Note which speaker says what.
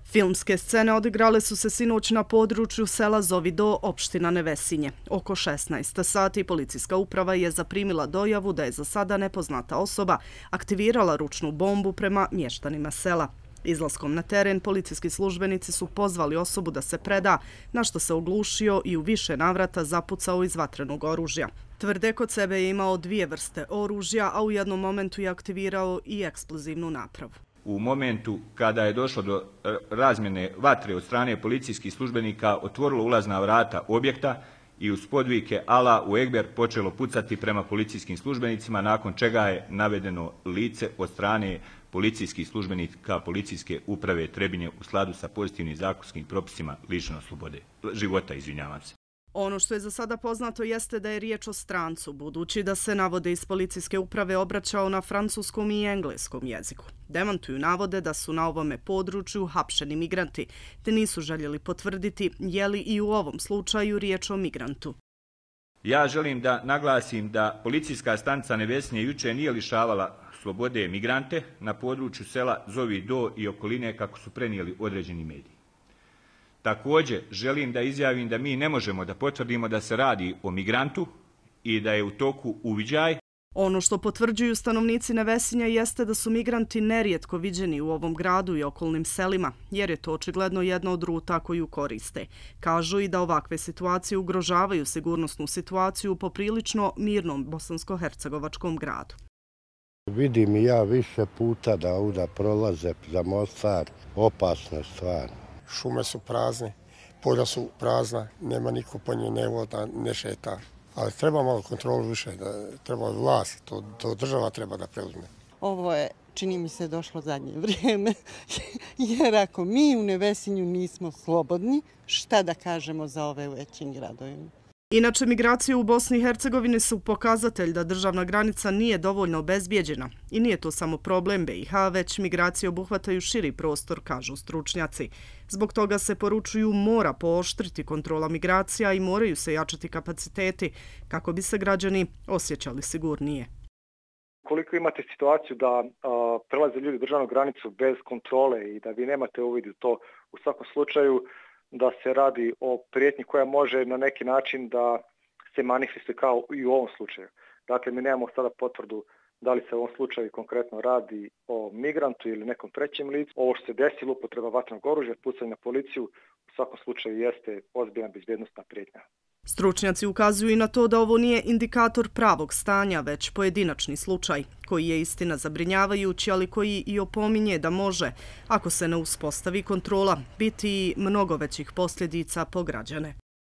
Speaker 1: Filmske scene odigrale su se sinoć na području sela Zovido, opština Nevesinje. Oko 16 sati policijska uprava je zaprimila dojavu da je za sada nepoznata osoba aktivirala ručnu bombu prema mještanima sela. Izlaskom na teren policijski službenici su pozvali osobu da se preda, na što se oglušio i u više navrata zapucao iz vatrenog oružja. Tvrde kod sebe je imao dvije vrste oružja, a u jednom momentu je aktivirao i eksplozivnu napravu.
Speaker 2: U momentu kada je došlo do razmjene vatre od strane policijskih službenika, otvorilo ulazna vrata objekta i uz podvike Alah u Ekber počelo pucati prema policijskim službenicima, nakon čega je navedeno lice od strane policijskih službenika policijske uprave Trebinje u skladu sa pozitivnim zakonskim propisima lišeno života.
Speaker 1: Ono što je za sada poznato jeste da je riječ o strancu, budući da se navode iz policijske uprave obraćao na francuskom i engleskom jeziku. Demantuju navode da su na ovome području hapšeni migranti, te nisu željeli potvrditi je li i u ovom slučaju riječ o migrantu.
Speaker 2: Ja želim da naglasim da policijska stanica Nevesinje jučer nije lišavala slobode migrante na području sela Zovido i okoline, kako su prenijeli određeni mediji. Također želim da izjavim da mi ne možemo da potvrdimo da se radi o migrantu i da je u toku uviđaj.
Speaker 1: Ono što potvrđuju stanovnici Nevesinja jeste da su migranti nerijetko viđeni u ovom gradu i okolnim selima, jer je to očigledno jedna od ruta koju koriste. Kažu i da ovakve situacije ugrožavaju sigurnosnu situaciju u poprilično mirnom bosansko-hercegovačkom gradu.
Speaker 3: Vidim i ja više puta da ovdje prolaze za Mostar, opasna stvar.
Speaker 4: Šume su prazne, polja su prazna, nema niko po njoj, ne voda, ne šeta. Ali treba malo kontrolu više, treba vlast, to država treba da preuzme.
Speaker 5: Ovo je, čini mi se, došlo zadnje vrijeme, jer ako mi u Nevesinju nismo slobodni, šta da kažemo za ove većim gradovima?
Speaker 1: Inače, migracije u Bosni i Hercegovini su pokazatelj da državna granica nije dovoljno obezbijeđena. I nije to samo problem BiH, već migracije obuhvataju širi prostor, kažu stručnjaci. Zbog toga se poručuju mora pooštriti kontrola migracija i moraju se jačati kapaciteti kako bi se građani osjećali sigurnije.
Speaker 6: Koliko imate situaciju da prelaze ljudi državnu granicu bez kontrole i da vi nemate uvid u to, u svakom slučaju da se radi o prijetnji koja može na neki način da se manifestuje kao i u ovom slučaju. Dakle, mi nemamo sada potvrdu da li se u ovom slučaju konkretno radi o migrantu ili nekom trećem licu. Ovo što se desilo, upotreba vatrenog oružja, pucanje na policiju, u svakom slučaju jeste ozbiljna bezbjednosna prijetnja.
Speaker 1: Stručnjaci ukazuju i na to da ovo nije indikator pravog stanja, već pojedinačni slučaj, koji je istina zabrinjavajući, ali koji i opominje da može, ako se ne uspostavi kontrola, biti mnogo većih posljedica po građane.